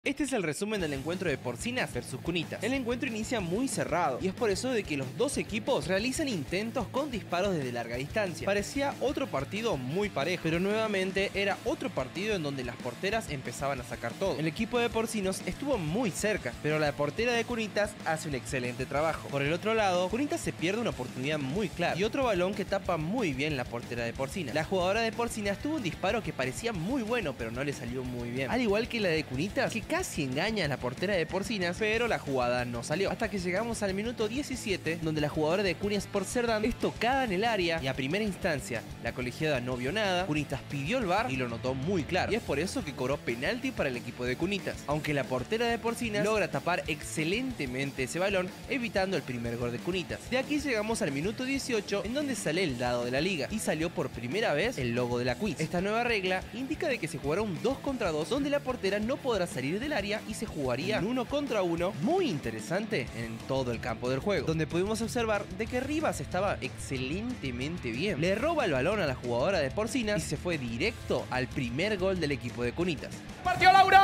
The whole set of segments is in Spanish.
Este es el resumen del encuentro de Porcinas versus Cunitas. El encuentro inicia muy cerrado y es por eso de que los dos equipos realizan intentos con disparos desde larga distancia. Parecía otro partido muy parejo, pero nuevamente era otro partido en donde las porteras empezaban a sacar todo. El equipo de Porcinos estuvo muy cerca, pero la portera de Cunitas hace un excelente trabajo. Por el otro lado, Cunitas se pierde una oportunidad muy clara y otro balón que tapa muy bien la portera de Porcinas. La jugadora de Porcinas tuvo un disparo que parecía muy bueno, pero no le salió muy bien. Al igual que la de Cunitas, que casi engaña a la portera de Porcinas, pero la jugada no salió. Hasta que llegamos al minuto 17, donde la jugadora de Cunias por Cerdán es tocada en el área y a primera instancia la colegiada no vio nada. Cunitas pidió el VAR y lo notó muy claro. Y es por eso que cobró penalti para el equipo de Cunitas. Aunque la portera de Porcinas logra tapar excelentemente ese balón, evitando el primer gol de Cunitas. De aquí llegamos al minuto 18, en donde sale el dado de la liga y salió por primera vez el logo de la quiz. Esta nueva regla indica de que se jugará un 2 contra 2, donde la portera no podrá salir del área y se jugaría un 1 contra 1 muy interesante en todo el campo del juego, donde pudimos observar de que Rivas estaba excelentemente bien. Le roba el balón a la jugadora de Porcinas y se fue directo al primer gol del equipo de Cunitas. ¡Partió Laura!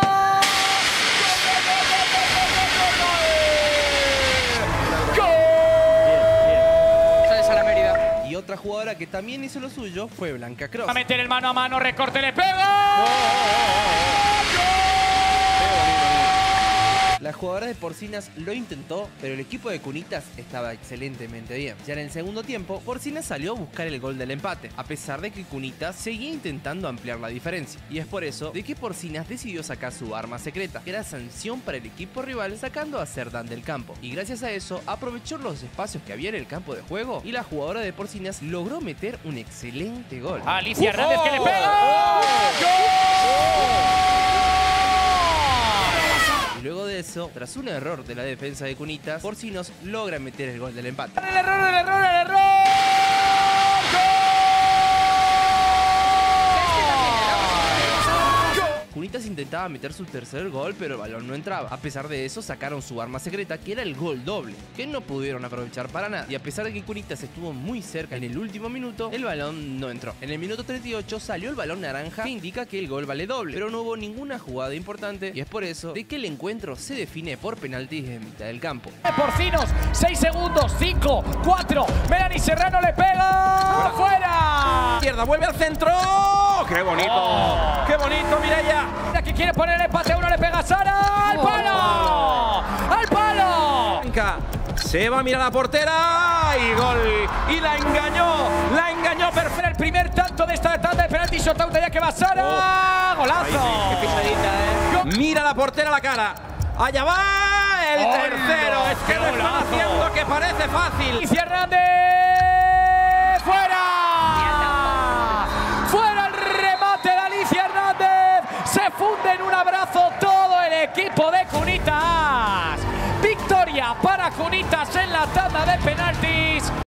¡Gol! Sale Sara Mérida. Y otra jugadora que también hizo lo suyo fue Blanca Cross. Va a meter el mano a mano, recorte, le pega. La jugadora de Porcinas lo intentó, pero el equipo de Cunitas estaba excelentemente bien. Ya en el segundo tiempo, Porcinas salió a buscar el gol del empate, a pesar de que Cunitas seguía intentando ampliar la diferencia. Y es por eso de que Porcinas decidió sacar su arma secreta, que era sanción para el equipo rival, sacando a Cerdán del campo. Y gracias a eso, aprovechó los espacios que había en el campo de juego y la jugadora de Porcinas logró meter un excelente gol. Alicia Hernández que le pega. Y luego de eso, tras un error de la defensa de Cunitas, Porcinos logra meter el gol del empate. El error. Cunitas intentaba meter su tercer gol, pero el balón no entraba. A pesar de eso, sacaron su arma secreta, que era el gol doble, que no pudieron aprovechar para nada. Y a pesar de que Cunitas estuvo muy cerca en el último minuto, el balón no entró. En el minuto 38 salió el balón naranja, que indica que el gol vale doble, pero no hubo ninguna jugada importante, y es por eso de que el encuentro se define por penaltis en mitad del campo. Porcinos, 6 segundos, 5, 4. Melanie Serrano le pega. ¡Fuera! Izquierda, vuelve al centro. ¡Qué bonito! ¡Qué bonito, Mireia! La que quiere poner el empate a uno, le pega Sara. ¡Al palo! ¡Al palo! Se va a mirar a la portera y gol. Y la engañó perfecto. El primer tanto de esta tanda de penalti, shot ya que va Sara. ¡Golazo! Sí, qué pisadita, Mira la portera a la cara. Allá va el tercero. Es que lo están haciendo que parece fácil. Alicia Hernández. ¡Fuera! ¡Fuera el remate de Alicia Hernández! Se funde en un abrazo todo el equipo de Cunitas. Victoria para Cunitas en la tanda de penaltis.